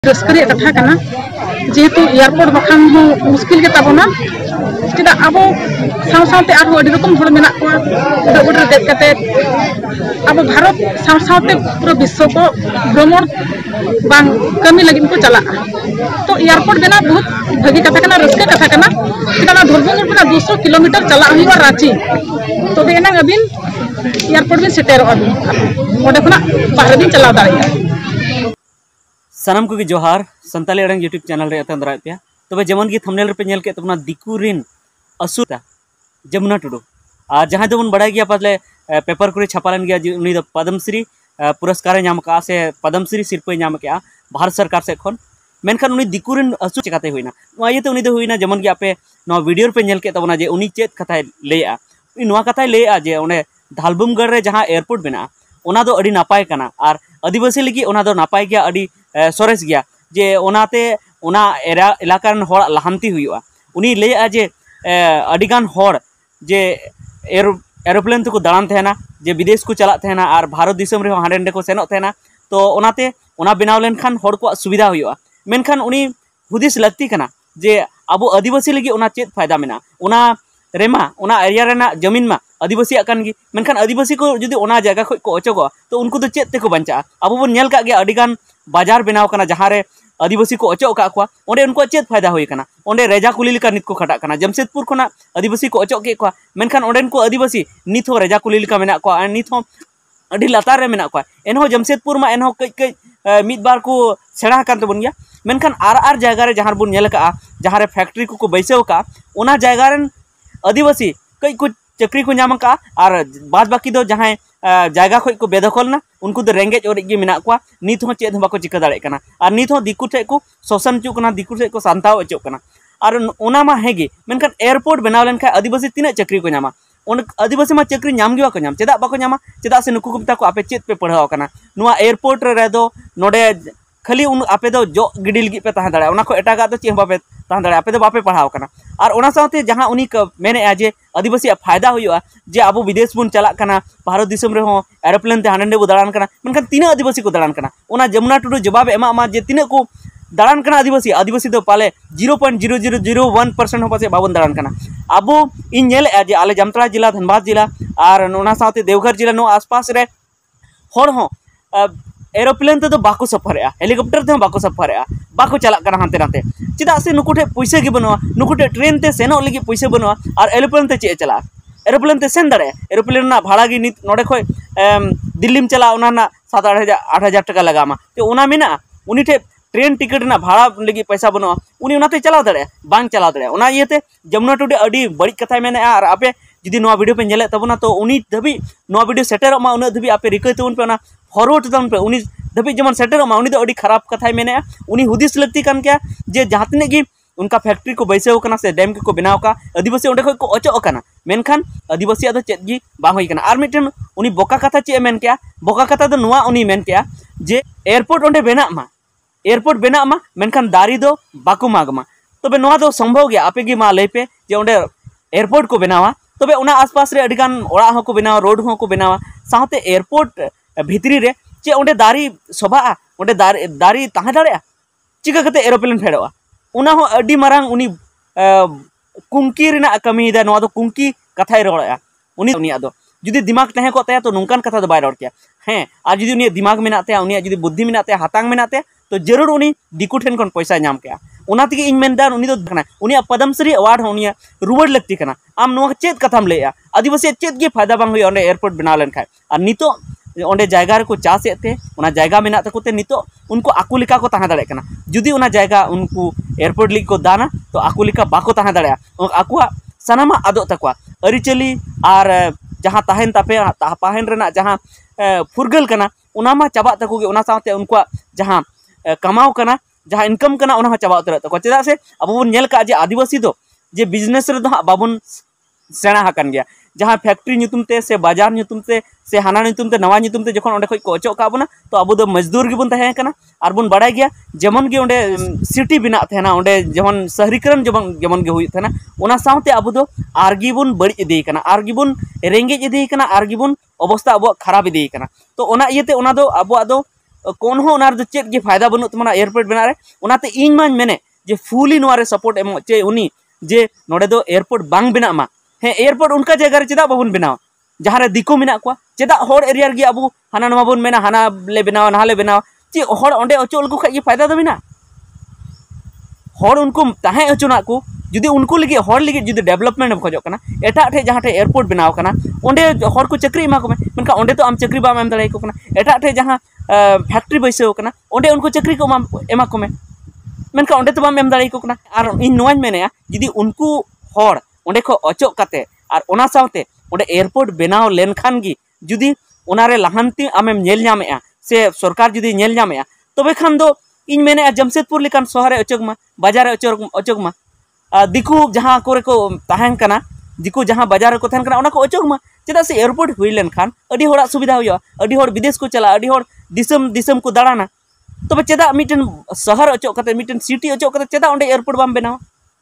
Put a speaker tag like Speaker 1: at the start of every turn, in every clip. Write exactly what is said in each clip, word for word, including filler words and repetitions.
Speaker 1: रस्करी कथा कना जेहेतु एयरपोर्ट बखान हो मुश्किल के ताबोना चेदा आबो साव सावते आरो अडी रकम हड़ मेना को डबड रे देख कते आबो भारत साव सावते पूरा विश्व को भ्रमण बांग कमी लगिन को चला तो एयरपोर्ट बेना बहुत भगी कथा कना रस्के कथा कना चेदा ना धरबुंगुर बेना दो सौ किलोमीटर चला हुआ रांची तो बेना अबिन एयरपोर्ट में सेटेरो अबिन ओडे खना बाहर दिन चला दाड़िया
Speaker 2: सानम को जोहार संताली अड़ंग यूट्यूब चैनल रे अतन दराय पे तबे जेमन की थंबनेल रे पे नेल के तबना दिकू रिन असुता जमुना टुडू आ जहां दबन बड़ाय गया पाले पेपर करे छापालन गया उनी द पद्मश्री पुरस्कार नाम का से पद्मश्री सिरपे नाम के भारत सरकार से खन मेनखान उनी दिकू रिन असु चिकाते होइना नोयते उनी दो होइना जेमन की आपे नो वीडियो पे नेल के तबना जे उनी चेत कथाय लेया नोआ कथाय लेया जे ओने धालबुमगढ़ रे जहां एयरपोर्ट बना ओना दो अडी नापाय कना आर आदिवासी लगी ओना दो नापाय गया अडी सोरेस गया जे ओनाते ओना एरा इलाकान होड़ लहांती हुआ उनी लेया जे अडिगान होड़ जे एरो एरोप्लेन तो को दाड़ान थेना जे विदेश को चलात थेना आर भारत दिसम रे हांडे को सेनोत थेना तो ओनाते ओना बनाव लेनखान होड़ को सुविधा हुआ मेनखान उनी हुदिस लगती कना जे अबो आदिवासी लगी ओना चेत फायदा मेना ओना रेमा ओना एरिया रेना जमीन मा आदिवासी आकान गी मेनखान आदिवासी को जुदी ओना जगह खो को अचोगो तो उनको तो चेत तेको बंचा अबो बन नेल का गया अडिगान बाजार बनाव कना जहां रे आदिवासी को अचो का को ओंडे उनको चेत फायदा होई कना ओंडे रेजा कुली लेका नित को खटा कना जमशेदपुर खोना आदिवासी को अचो के को मेनखान ओंडेन को आदिवासी नित हो रेजा कुली लेका मेना को नित हो अडी लातार रे मेना को एनहो जमशेदपुर मा एनहो कई कई मित बार को सेड़ा कान तबन गया मेनखान आर आर जगह रे जहां बुन नेल का जहां रे फैक्ट्री को को बैसेव का ओना जगह रे आदिवासी कई को चक्री को नाम का और बाद बाकी दो जहां जगह खो को बेदखल ना उनको तो रेंगेज और मेना को नित हो चेद बाको चिका दाड़े कना और नित हो दिकु ठे को शोषण चुक कना दिकु ठे को सांताव अचो कना और ओना मा हेगे मेनखान एयरपोर्ट बनाव लेन खाय आदिवासी तीना चक्री को नामा उन आदिवासी मा चक्री नाम गिवा को नाम चेदा बाको नामा चेदा से नुकु कुमता को आपे चेत पे पढ़ाव कना नुआ एयरपोर्ट रे दो नोडे खाली उन आपे दो जो गिडिल गी पे ताहां दाड़ा ओना को एटागा तो चेह बापे ताहां दाड़ा आपे दो बापे पढ़ाव कना और ओना साथे जहां उनी मेने आ जे आदिवासी फायदा हुआ जे अब विदेश बुन चला कना भारत दिसम रे हो एरोप्लेन ते हांडे बो दाड़ान कना मेनखान तीना आदिवासी को दाड़ान कना ओना जमुना टुडू जवाब एमा मा जे तीना को दाड़ान कना आदिवासी आदिवासी दो पाले zero point zero zero zero one percent हो पासे बाबन दाड़ान कना अब इन नेल आ जे आले जामताड़ा जिला धनबाद जिला और ओना साथे देवघर जिला नो आसपास रे होड़ हो एरोप्लेन ते तो बाको सफर हेलीकॉप्टर ते बाको सफर बाको चला कना हांते नाते चेदा से नुकुठे पैसा गे बनवा नुकुठे ट्रेन ते सेनो लगी पैसा बनवा और एरोप्लेन ते चे चला एरोप्लेन ते सेन दाड़े एरोप्लेन ना भाड़ा गी नित नोडे खय दिल्ली में चला ओना ना सात आठ हजार आठ हजार टका लगामा तो ओना मेना उनी ठे ट्रेन टिकट ना भाड़ा लगी पैसा बनवा उनी ओनाते चला दाड़े बांग चला दाड़े ओना इयते जमुना टुडे अडी बड़ी कथा मेने और आपे जुदी नोआ वीडियो पे नेले तबना तो उनी धबी नोआ वीडियो सेटर मा उना धबी आपे रिकय तबन पे ओना फॉरवर्ड तबन पे उनी धबी जमन सेटर मा उनी दो अडी खराब कथा मेने उनी हुदिस लगती कान क्या जे जहातने गी उनका फैक्ट्री को बैसे होकना से डैम को बनाव का आदिवासी ओंडे खय को अचो कना मेनखान आदिवासी आदो चेत गी बांग होई कना आर मिटन उनी बोका कथा चे मेन क्या बोका कथा दो नोआ उनी मेन क्या जे एयरपोर्ट ओंडे बेना मा एयरपोर्ट बेना मा मेनखान दारी दो बाको मागमा तबे नोआ दो संभव गया आपे गी मा लई पे जे ओंडे एयरपोर्ट को बनावा तबे ओना आसपास रे अडिगान ओड़ा हो को बनावा रोड हो को बनावा साथे एयरपोर्ट भितरी रे चे ओंडे दारी सभा ओंडे दारी दारी ताहे दाड़े चिका कते एरोप्लेन फेडोआ उना हो अडी मारांग उनी कुंकी रेना कमी दा नोआ दो कुंकी कथाय रोड़ा उनी उनी आदो जुदी दिमाग तहे को तया तो नोंकान कथा दो बाय रोड़ किया हैं आ जुदी उनी दिमाग मेना तया उनी जुदी बुद्धि मेना तया हातांग मेना तया तो जरूर उनी दिकु ठेन कोन पैसा नाम के ओना तिगे इन मेन दान उनी दो कना उनी पद्मश्री अवार्ड उनी रुवड़ लगती कना आम नोआ चेत कथाम लेया आदिवासी चेत गे फायदा बांग होय ओंडे एयरपोर्ट बनाव लेन खाय और नितो ओंडे जायगा रे को चास एते ओना जायगा मेना तकोते नितो उनको आकु लिका को ताहा दाड़े कना जुदी ओना जायगा उनको एयरपोर्ट लिक को दाना तो आकु लिका बाको ताहा दाड़े आकुआ सनामा आदो तकवा अरिचली और जहां ताहेन तापे तापाहेन रेना जहां फुरगल कना ओना मा चाबा तकोगे ओना साथे उनको जहां कमाव कना जहां इनकम कना ओना चाबा उतर तको चेदा से अब बन नेल का जे आदिवासी दो जे बिजनेस रे दो बाबन सेना हकन गया जहां फैक्ट्री नुतुम ते से बाजार नुतुम ते से हाना नुतुम ते नवा नुतुम ते जखन ओंडे खय को अचो का बना तो अब दो मजदूर गिबन तहे कना और बन बड़ाय गया जेमन गे ओंडे सिटी बिना थेना ओंडे जेमन शहरीकरण जेमन जेमन गे हुई थेना ओना साथे अब दो आरगी बन बड़ी इदी कना आरगी बन रेंगेज इदी कना आरगी बन अवस्था अब खराब इदी कना तो ओना इयते ओना दो अब दो कौन हो ओनार दो चेत गे फायदा बनु तमना एयरपोर्ट बना रे ओनाते इन मान मेने जे फुली नोरे सपोर्ट एम चे उनी जे नोडे दो एयरपोर्ट बांग बिना मा हे एयरपोर्ट उनका जगह रे चेदा बाबुन बिना जहाँ रे दिको मिना को चेदा होड़ एरिया गे अबु हाना नवा बन मेना हाना ले बिना ना ले बिना चे होड़ ओंडे अचोल को खाई फायदा दो बिना होड़ उनको ताहे अचोना को जुदी उनको लगे होड़ लगे जुदी डेवलपमेंट खोजो कना एटा ठे जहाँ ठे एयरपोर्ट बनाव कना ओंडे होड़ को चक्री एमा को में मेनका ओंडे तो आम चक्री बाम एम दड़ाई को कना एटा ठे जहाँ फैक्ट्री बैसे कना ओंडे उनको चक्री को एमा को में मेनका ओंडे तो बाम एम दड़ाई को कना आर इन नोवाñ मेने जुदी उनको होड़ ओंडे को अचोक काते आर ओना सावते ओंडे एयरपोर्ट बनाव लेन खान गी जुदी ओनारे लाहांती आमेम नेल ᱧᱟᱢᱮᱜᱼᱟ से सरकार जुदी नेल ᱧᱟᱢᱮᱜᱼᱟ तबे खान दो इन मेने जमशेदपुर लेकान शहर अचोक मा बाजार अचोक अचोक मा दिकू जहाँ कोरे को तहन कना दिकू जहाँ बाजार को तहन कना ओना को अचोक मा चेदा से एयरपोर्ट हुई लेन खान अडी होड़ा सुविधा हुआ अडी होड़ विदेश को चला अडी होड़ दिसम दिसम को दाड़ाना तबे चेदा मिटन शहर अचोक कते मिटन सिटी अचोक कते चेदा ओंडे एयरपोर्ट बाम बनावा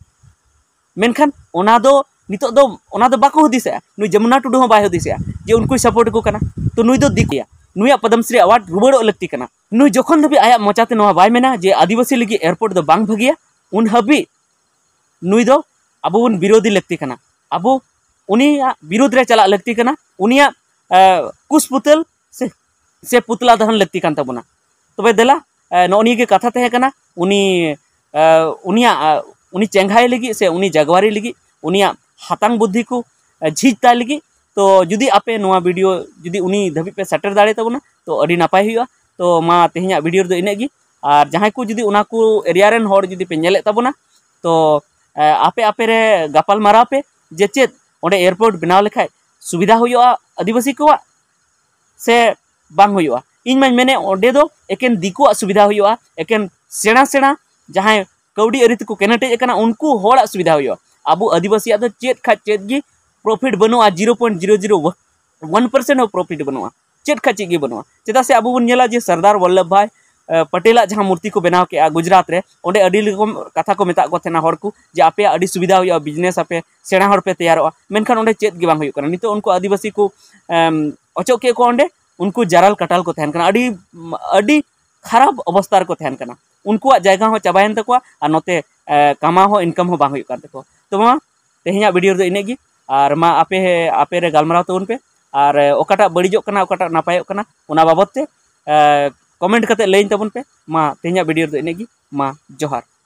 Speaker 2: मेनखान ओना दो नितो दो ओना दो बाको हुदिसे नुई जमुना टुडू हो बाय हुदिसे जे उनको सपोर्ट को कना तो नुई दो दिकिया नुई पद्मश्री अवार्ड रुबड़ो लगती कना नुई जखन धबी आया मोचाते नोवा बाय मेना जे आदिवासी लगी एयरपोर्ट दो बांग भगिया उन हबी नुई दो अबो उन विरोधी लगती कना अबो उनिया विरोध रे चला लगती कना उनिया कुस पुतल से से पुतला दहन लगती कान तबना तबे देला नोनी के कथा तहे कना उनी उनिया उनी चेंघाई लगी से उनी जगवारी लगी उनिया हातांग बुद्धि को झीजता लगी तो जुदी आपे नोआ वीडियो जुदी उनी धबी पे सेटर दाड़े तबना तो अडी नापाय हुआ तो मा तेहኛ वीडियो दो इनेगी और जहां को जुदी उना को एरिया रेन होड़ जुदी पे नेले तबना तो आपे आपे रे गापाल मारा पे जे चेत ओंडे एयरपोर्ट बनाव लेखाय सुविधा हुआ आदिवासी को से बांग हुआ इन माñ मेने ओंडे दो एकेन दिको सुविधा हुआ एकेन सेना सेना जहां कौड़ी अरित को केनेटे कना उनको होड़ सुविधा हुआ अब आदिवासी तो चेत खा चेत गी प्रॉफिट बनुआ zero point zero zero one percent profit बनुआ चेत खा चेत बनुआ चेदा से अब बन नेला जे सरदार वल्लभ भाई पटेला जहाँ मूर्ति को बनाव के गुजरात रे ओंडे अडी रकम कथा को मेता को थेना होड़ को जे आपे अडी सुविधा हुआ बिजनेस आपे सेना होड़ पे तैयारोआ मेनखान ओंडे चेत गे बांग हुई कना नितो उनको आदिवासी को अचोक के को ओंडे उनको जाराल कटाल को तहन कना अडी अडी खराब अवस्था को तहन कना उनको जगह हो चाबायन तको और नोते कमा हो इनकम हो बांग हुई कान तको तो मा तेहኛ वीडियो दो इनेगी और मा आपे आपे रे गालमाराव तबन पे और ओकाटा बड़िजोग कना ओकाटा नापायोग कना ओना बाबत ते कमेंट कते लैन तबन पे मा तेहኛ वीडियो दो इनेगी मा जोहार।